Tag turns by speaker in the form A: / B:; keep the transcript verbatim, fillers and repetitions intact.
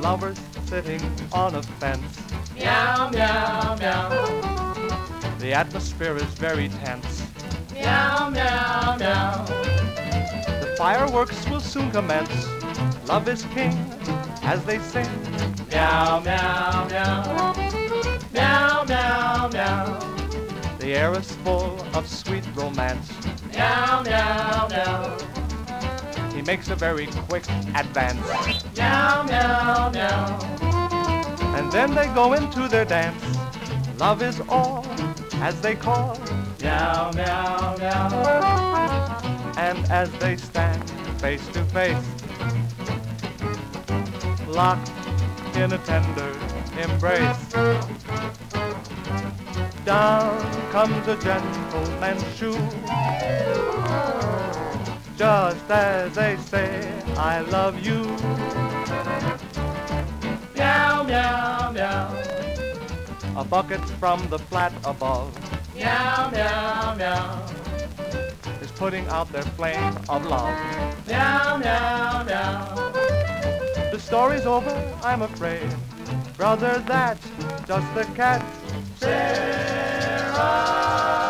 A: lovers sitting on a fence.
B: Meow, meow, meow.
A: The atmosphere is very tense.
B: Meow, meow, meow.
A: The fireworks will soon commence. Love is king, as they sing.
B: Meow, meow, meow. Meow, meow, meow.
A: The air is full of sweet romance.
B: Meow, meow, meow.
A: He makes a very quick advance.
B: Meow, meow, meow.
A: And then they go into their dance. Love is all, as they call.
B: Meow, meow, meow.
A: And as they stand face to face, locked in a tender embrace, down comes a gentleman's shoe, just as they say, I love you.
B: Meow, meow, meow.
A: A bucket from the flat above
B: Meow, meow, meow.
A: is putting out their flame of love.
B: Meow, meow, meow.
A: The story's over, I'm afraid. Brother, that's just the catch.
B: Sarah.